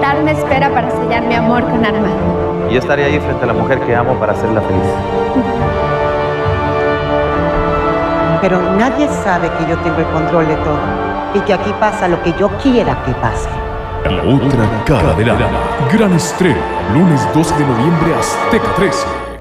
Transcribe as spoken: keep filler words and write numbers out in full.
altar me espera para sellar mi amor con Armando. Y yo estaré ahí frente a la mujer que amo para hacerla feliz. Pero nadie sabe que yo tengo el control de todo y que aquí pasa lo que yo quiera que pase. La otra cara del alma. Gran estreno, lunes doce de noviembre, Azteca trece.